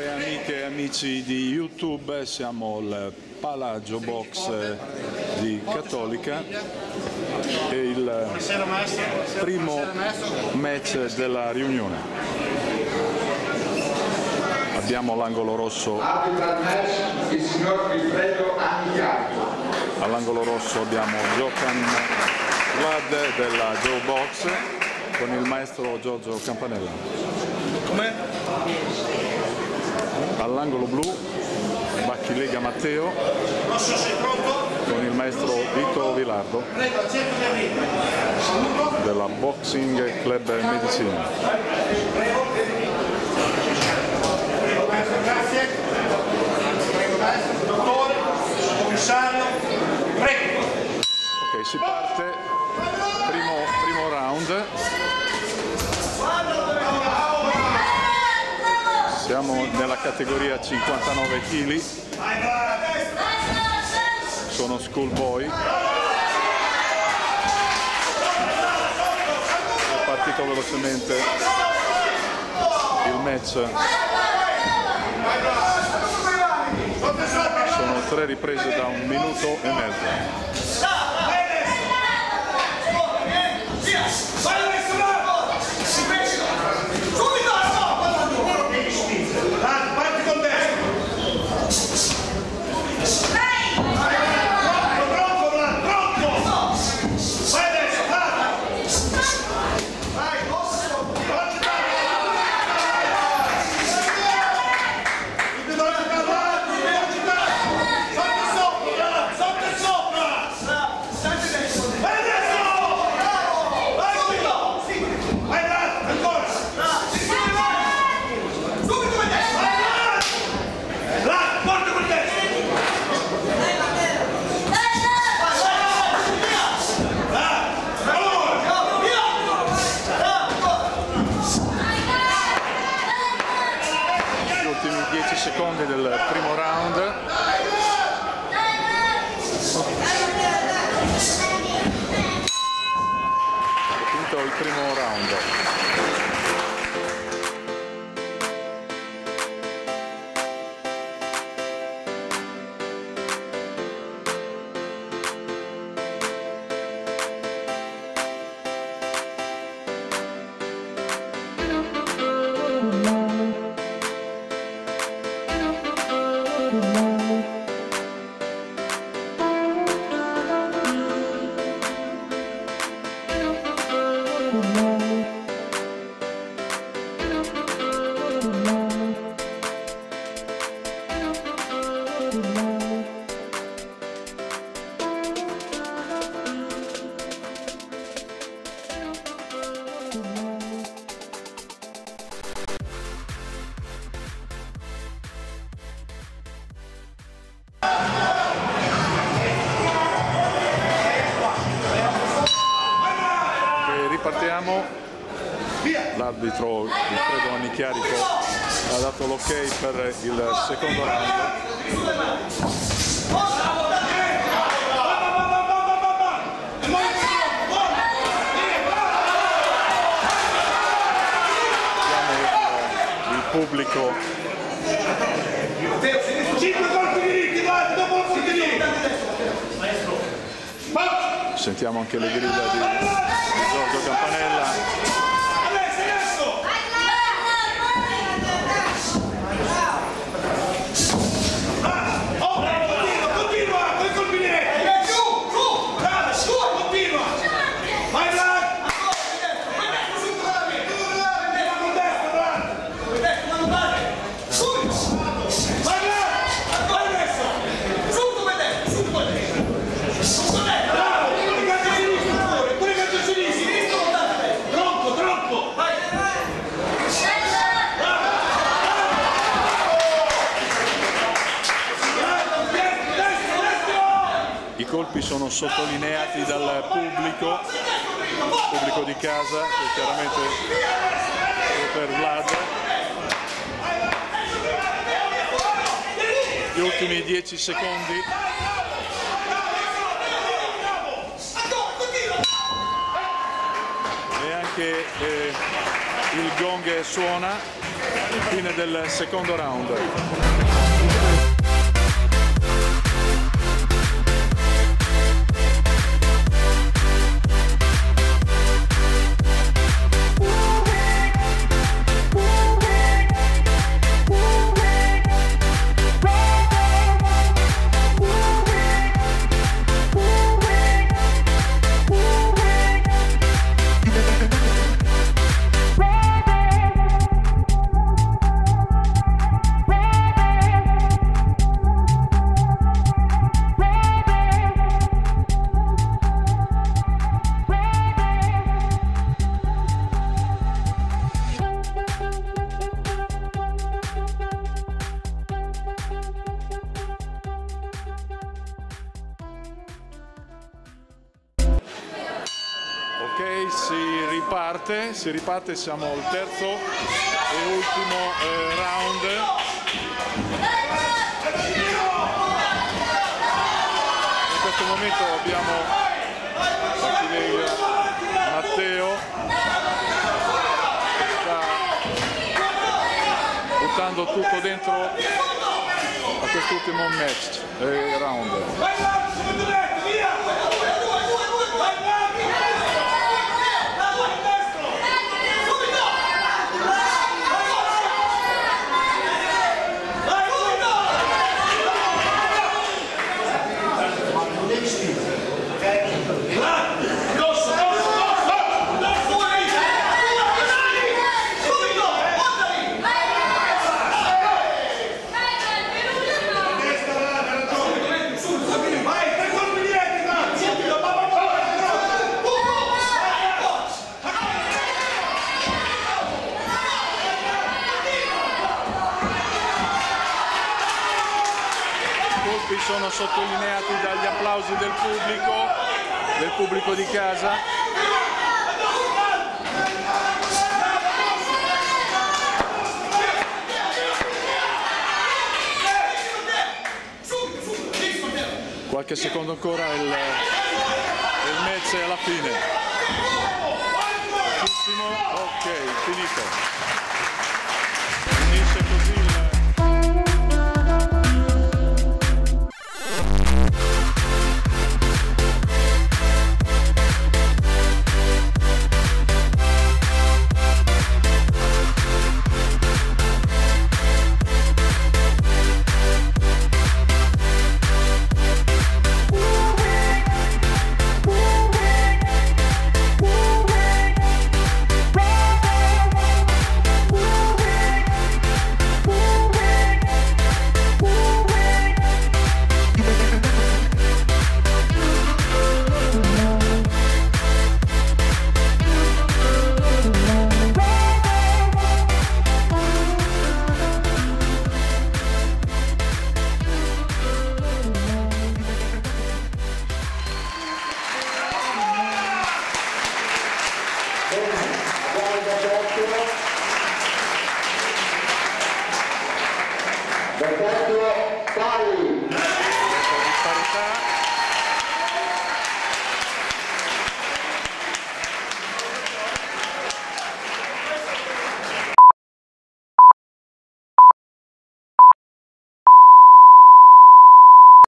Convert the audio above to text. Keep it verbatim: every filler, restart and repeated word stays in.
e amiche e amici di YouTube, siamo al Palagio Box di Cattolica e il primo match della riunione. Abbiamo l'angolo rosso, il signor Wilfredo Anigliato. All'angolo rosso abbiamo Giocan Vlad della Joe Box con il maestro Giorgio Campanella. Com'è? All'angolo blu Bacchilega Matteo Rosso, sei pronto? con il maestro Vito Vilardo Prego, accetta di arrivo. Saluto. della Boxing Club Medicina. Prego. Prego, maestro, grazie. Prego, maestro, dottore, commissario, prego. Ok, si parte, primo, primo round. Siamo nella categoria cinquantanove chili, sono schoolboy. È partito velocemente il match, sono tre riprese da un minuto e mezzo. dieci secondi del primo round. È finito il primo round. Partiamo, l'arbitro Wilfredo Anigliato ha dato l'ok per il secondo round. Il pubblico. cinque colpi diritti, guarda, dopo il colpi diritti. Sentiamo anche le grida di, di Giorgio Campanella. I colpi sono sottolineati dal pubblico, pubblico di casa, che chiaramente è per Vlad. Gli ultimi dieci secondi. E anche eh, il gong suona, fine del secondo round. Ok, si riparte, si riparte, siamo al terzo e ultimo eh, round. In questo momento abbiamo Matteo, sta buttando tutto dentro a quest'ultimo match, eh, round. Sono sottolineati dagli applausi del pubblico, del pubblico di casa. Qualche secondo ancora, il, il match è alla fine. Ok, finito. Finisce così.